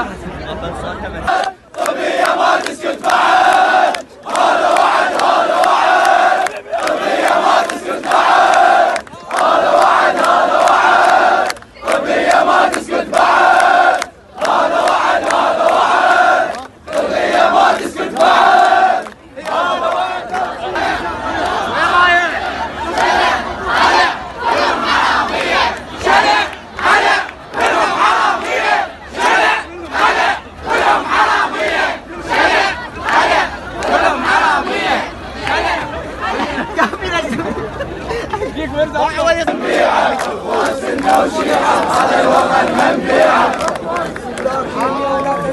قضية ما تسكت بعد، هذا وعد هذا وعد، قضية ما تسكت بعد، هذا وعد هذا وعد، قضية ما تسكت بعد، هذا وعد هذا وعد، قضية ما تسكت بعد، هذا وعد على الوطن منبيعة